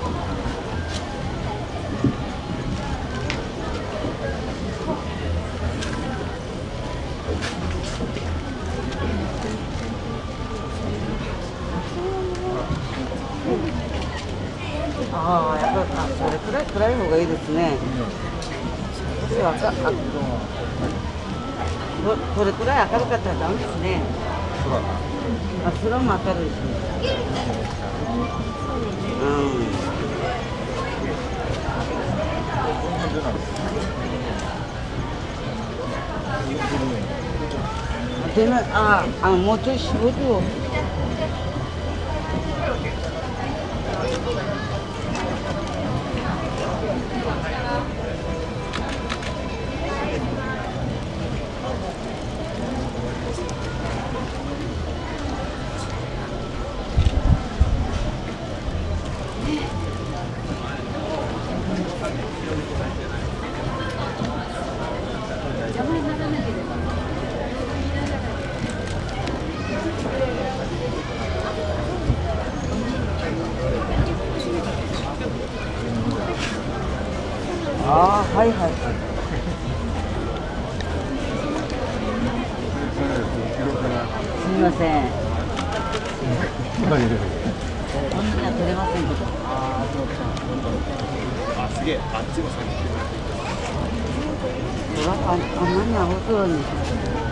ああ、やっぱそれくらい暗い方がいいですね。これくらい明るかったらダメですね。空も明るいし。もうちょい絞るよ。ああ、はいはい。すみません。こんなには取れませんけど。 あ、すげえ。あっちも先。 あんなに青空に。